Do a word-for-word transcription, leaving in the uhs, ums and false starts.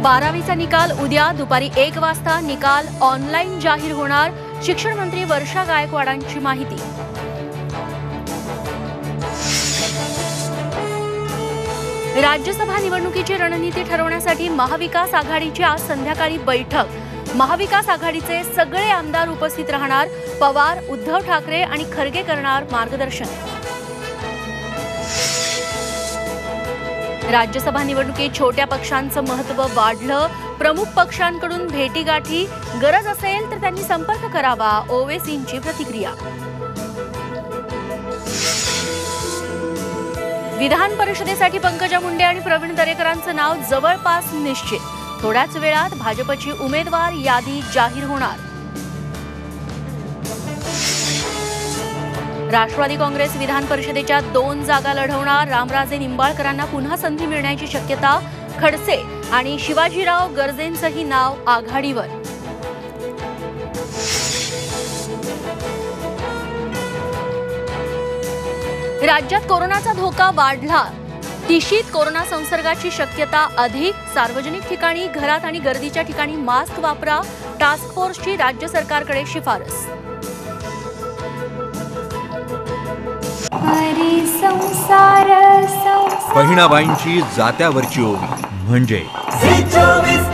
बारावीचा निकाल उद्या दुपारी एक वाजता निकाल ऑनलाईन जाहीर होणार। शिक्षण मंत्री वर्षा गायकवाडांची माहिती। राज्यसभा निवडणुकीची रणनीती ठरवण्यासाठी महाविकास आघाडीची आज संध्याकाळी बैठक। महाविकास आघाडीचे सगळे आमदार उपस्थित राहणार। पवार, उद्धव ठाकरे आणि खरगे करणार मार्गदर्शन। राज्यसभा निवडणुकीत छोट्या पक्षांचं महत्त्व वाढलं। प्रमुख पक्षांकडून भेटीगाठी, गरज असेल तर त्यांनी संपर्क करावा। ओवेसींची प्रतिक्रिया। विधान परिषदेसाठी पंकजा मुंडे आणि प्रवीण दरेकरांचं नाव जवळपास निश्चित। थोड्याच वेळात भाजपची उमेदवार यादी जाहीर होणार। राष्ट्रवादी काँग्रेस विधान परिषदेच्या दोन जागा लढवणार। रामराजे निंबाळकरांना पुन्हा संधी मिळण्याची शक्यता। खडसे आणि शिवाजीराव गर्जेंचंही नाव आघाडीवर। राज्यात कोरोनाचा धोका वाढला। तिशीत कोरोना संसर्गाची शक्यता अधिक। सार्वजनिक ठिकाणी, घरात आणि गर्दीच्या ठिकाणी मास्क वापरा। टास्क फोर्सची राज्य सरकारकडे शिफारस। बहिणाबाईंची जात्यावरची ओवी म्हणजे